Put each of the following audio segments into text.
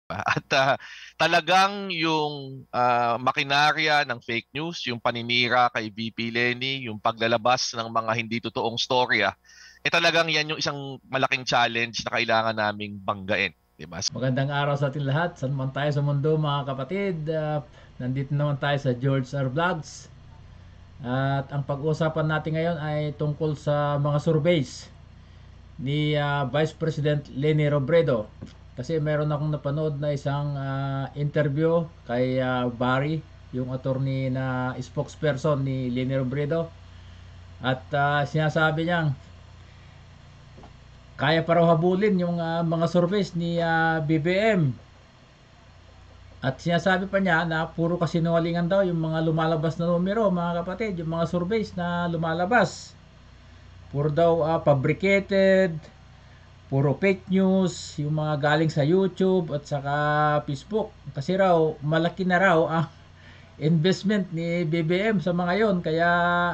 At talagang yung makinarya ng fake news, yung paninira kay VP Leni, yung paglalabas ng mga hindi totoong storya, talagang yan yung isang malaking challenge na kailangan naming banggain. Diba? Magandang araw sa ating lahat. Saan man tayo sa mundo mga kapatid. Nandito naman tayo sa George R. Vlogs. At ang pag-uusapan natin ngayon ay tungkol sa mga surveys ni Vice President Leni Robredo. Kasi meron akong napanood na isang interview kay Barry, yung attorney na spokesperson ni Leni Robredo. At sinasabi niyang kaya pa raw habulin yung mga surveys ni BBM. At sinasabi pa niya na puro kasinungalingan daw yung mga lumalabas na numero, mga kapatid, yung mga surveys na lumalabas. Puro daw fabricated, puro fake news, yung mga galing sa YouTube at saka Facebook. Kasi raw, malaki na raw ang investment ni BBM sa mga yon. Kaya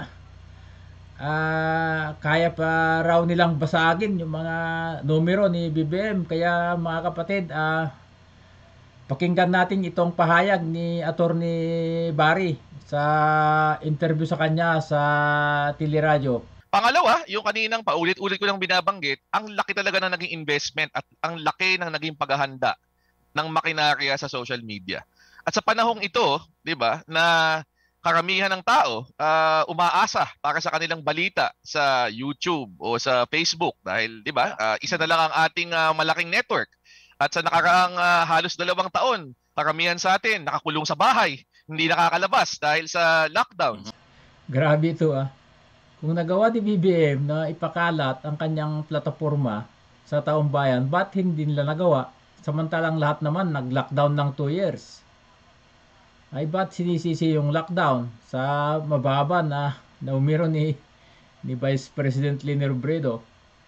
kaya pa raw nilang basagin yung mga numero ni BBM. Kaya mga kapatid, pakinggan natin itong pahayag ni Attorney Barry sa interview sa kanya sa teleradyo. Pangalawa, yung kaninang paulit-ulit ko nang binabanggit, ang laki talaga ng naging investment at ang laki ng naging paghahanda ng makinarya sa social media. At sa panahong ito, 'di ba, na karamihan ng tao umaasa para sa kanilang balita sa YouTube o sa Facebook dahil 'di ba, isa na lang ang ating malaking network. At sa nakaraang halos 2 taon, karamihan sa atin nakakulong sa bahay, hindi nakakalabas dahil sa lockdown. Grabe ito Kung nagawa ni BBM na ipakalat ang kanyang plataforma sa taong bayan, ba't hindi nila nagawa? Samantalang lahat naman nag-lockdown ng 2 years. Ay ba't sinisisi yung lockdown sa mababa na numero ni Vice President Leni Robredo?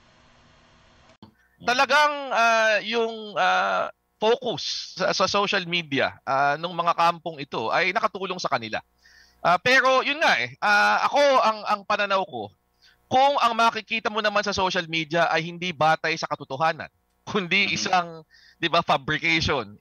Talagang yung focus sa social media ng mga kampong ito ay nakatulong sa kanila. Pero yun nga ako ang pananaw ko, kung ang makikita mo naman sa social media ay hindi batay sa katotohanan, kundi isang 'di ba fabrication,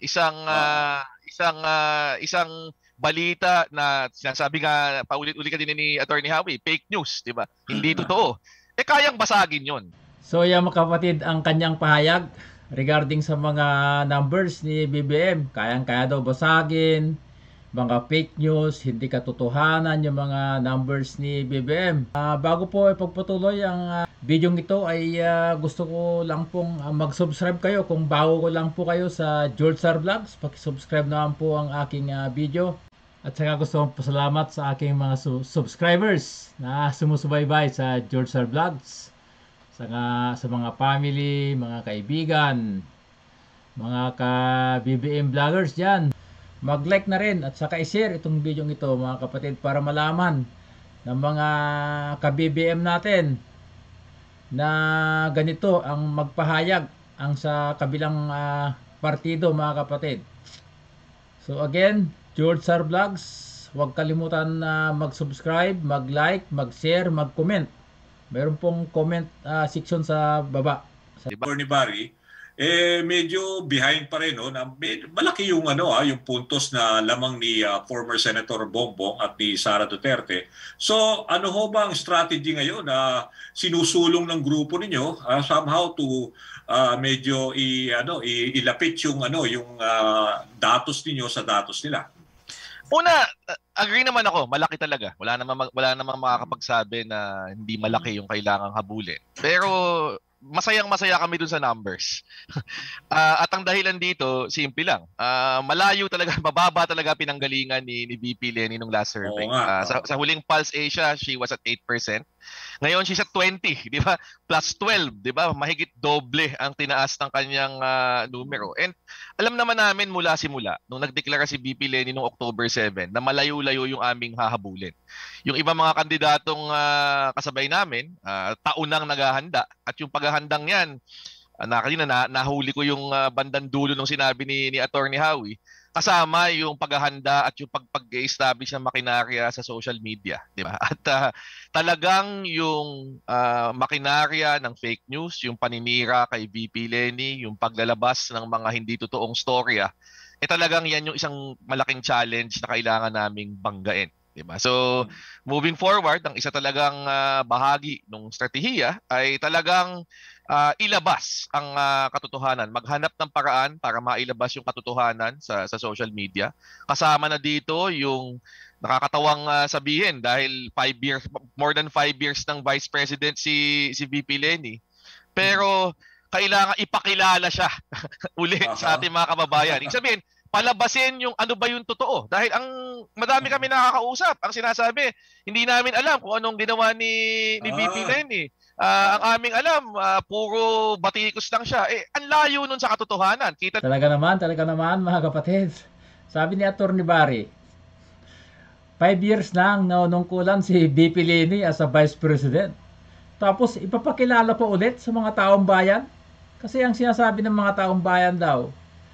isang balita na sinasabi nga paulit-ulit din ni Attorney Howie, fake news, 'di ba? Hindi totoo. Kayang basagin 'yon. So yan mga kapatid ang kanyang pahayag regarding sa mga numbers ni BBM. Kayang-kaya daw basagin, mga fake news, hindi katotohanan yung mga numbers ni BBM. Bago po ipagpatuloy ang video ito ay gusto ko lang pong mag-subscribe kayo. Kung bago ko lang po kayo sa George R. Vlogs, paki-subscribe naman po ang aking video. At saka gusto kong pasalamat sa aking mga subscribers na sumusubaybay sa George R. Vlogs. Sa mga family, mga kaibigan, mga ka-BBM vloggers dyan. Mag-like na rin at saka i-share itong video ito mga kapatid para malaman ng mga ka-BBM natin na ganito ang magpahayag ang sa kabilang partido mga kapatid. So again, George R. Vlogs, huwag kalimutan na mag-subscribe, mag-like, mag-share, mag-comment. Meron pong comment section sa baba. Ni Barry, medyo behind pa rin, no? Malaki yung yung puntos na lamang ni former Senator Bongbong at ni Sara Duterte. So ano ho ba ang strategy ngayon na sinusulong ng grupo ninyo somehow to medyo ilapit yung yung datos ninyo sa datos nila? Una, agree naman ako, malaki talaga. Wala namang makakapagsabi na hindi malaki yung kailangang habulin. Pero masayang-masaya kami dun sa numbers. At ang dahilan dito, simple lang. Malayo talaga, mababa talaga pinanggalingan ni VP Leni nung last survey. Sa huling Pulse Asia, she was at 8%. Ngayon, she's at 20, di ba? Plus 12, di ba? Mahigit doble ang tinaas ng kanyang numero. And alam naman namin mula simula, nung nagdeklara si VP Leni noong October 7, na malayo-layo yung aming hahabulin. Yung ibang mga kandidatong kasabay namin, taunang naghahanda. At yung paghahandang yan, kanina nahuli ko yung bandang dulo nung sinabi ni Attorney Howie, kasama yung paghahanda at yung pag-establish ng makinarya sa social media, di ba? At talagang yung makinarya ng fake news, yung paninira kay VP Leni, yung paglalabas ng mga hindi totoong storya, talagang yan yung isang malaking challenge na kailangan naming banggain. Diba? So, moving forward, ang isa talagang bahagi ng strategiya ay talagang ilabas ang katotohanan. Maghanap ng paraan para mailabas yung katotohanan sa social media. Kasama na dito yung nakakatawang sabihin dahil 5 years, more than 5 years ng Vice President si VP Leni. Pero kailangan ipakilala siya uli sa ating mga kababayan. Ibig sabihin, palabasin yung ano ba yung totoo. Dahil ang madami kami nakakausap, ang sinasabi, hindi namin alam kung anong ginawa ni VP Leni. Ang aming alam, puro batikos lang siya. Ang layo nun sa katotohanan. Talaga naman mga kapatid. Sabi ni Atty. Barry, 5 years lang nanungkulan si VP Leni as a Vice President. Tapos ipapakilala pa ulit sa mga taong bayan. Kasi ang sinasabi ng mga taong bayan daw,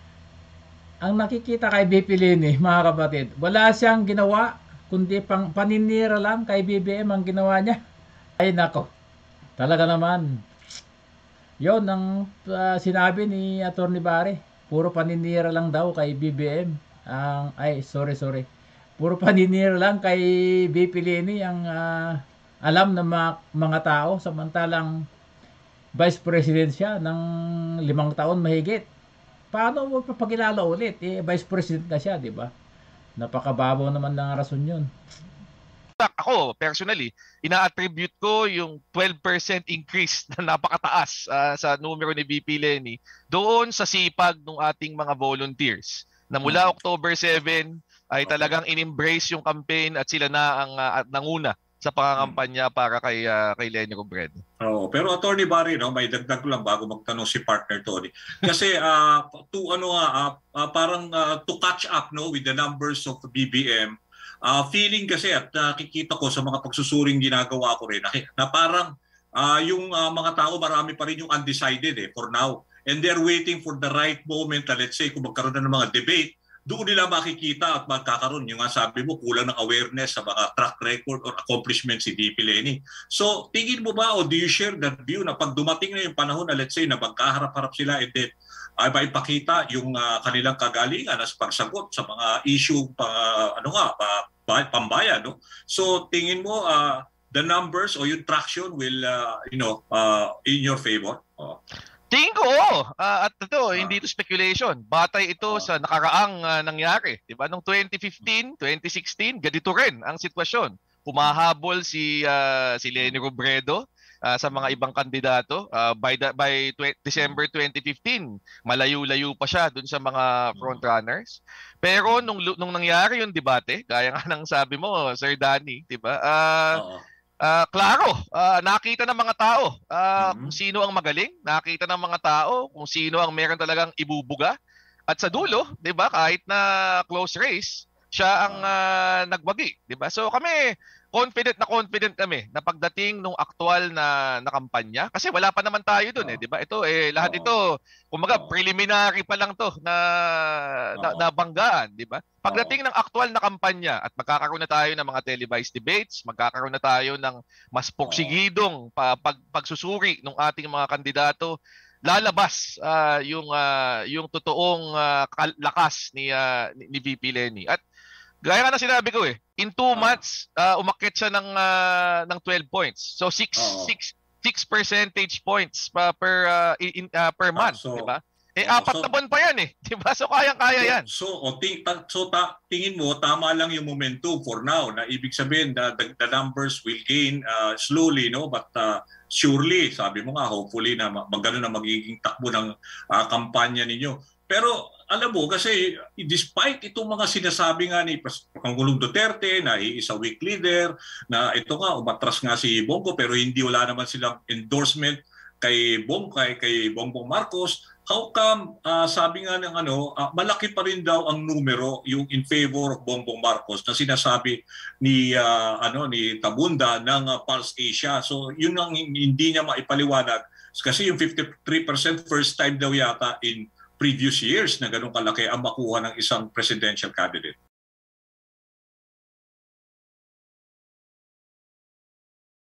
ang nakikita kay VP Leni, mga kapatid, wala siyang ginawa, kundi paninira lang kay BBM ang ginawa niya. Ay nako, talaga naman. Yon ang sinabi ni Atty. Barry. Puro paninira lang daw kay BBM. Sorry. Puro paninira lang kay VP Leni ang alam ng mga tao, samantalang Vice President siya ng 5 taon mahigit. Paano mo papakilala ulit? Vice President na siya, di ba? Napakababaw naman ng rason yun. Ako, personally, ina-attribute ko yung 12% increase na napakataas sa numero ni VP Leni doon sa sipag ng ating mga volunteers na mula October 7 ay talagang in-embrace yung campaign at sila na ang nanguna sa pangangampanya para kay Leni Robredo. Pero Atty. Barry, no, may dagdag lang bago magtanong si partner Tony. Kasi to catch up no with the numbers of BBM, feeling kasi at nakikita ko sa mga pagsusuring ginagawa ko rin na parang yung mga tao marami pa rin yung undecided for now. And they're waiting for the right moment na let's say kung magkaroon na ng mga debate, doon nila makikita at magkakaroon. Yung nga sabi mo, kulang ng awareness sa mga track record or accomplishment si VP Leni. So, tingin mo ba o do you share that view na pag dumating na yung panahon na let's say na magkaharap-harap sila and then ay maipakita yung kanilang kagalingan as pagsagot sa mga issue pambayan, no? So, tingin mo the numbers o yung traction will in your favor? Tingin ko, at ito, hindi ito speculation. Batay ito sa nakaraang nangyari. Diba? Noong 2015, 2016, ganito rin ang sitwasyon. Humahabol si Leni Robredo sa mga ibang kandidato. By December 2015, malayo-layo pa siya dun sa mga frontrunners. Pero nung nangyari yung debate, gaya nga ng sabi mo, Sir Danny, diba? Klaro, nakita ng mga tao kung sino ang magaling, nakita ng mga tao kung sino ang meron talagang ibubuga. At sa dulo, 'di ba, kahit na close race, siya ang nagwagi, 'di ba? So kami confident kami na pagdating nung aktual na kampanya kasi wala pa naman tayo doon 'di ba? Ito lahat ito kumbaga preliminary pa lang 'to na banggaan, 'di ba? Pagdating ng aktual na kampanya at magkakaroon na tayo ng mga televised debates, magkakaroon na tayo ng mas poksigidong pagsusuri ng ating mga kandidato, lalabas yung totoong lakas ni VP Leni. At gaya nga na sinabi ko in 2 months umakyat siya ng 12 points. So 6 percentage points per month, So, 'di ba? 4 na buwan pa yan 'di ba? So kayang-kaya yan. Tingin mo tama lang yung momentum for now na ibig sabihin the numbers will gain slowly, no, but surely, sabi mo nga, hopefully na magano na magiging takbo ng kampanya ninyo. Pero alam mo, kasi despite itong mga sinasabi nga ni Pangulong Duterte na is a weak leader, na ito nga, umatras nga si Bongo pero wala naman silang endorsement kay Bongbong Marcos, how come sabi nga ng malaki pa rin daw ang numero yung in favor of Bongbong Marcos na sinasabi ni Tabunda ng Pulse Asia. So yun ang hindi niya maipaliwanag kasi yung 53% first time daw yata in previous years na ganun kalaki ang makuha ng isang presidential candidate.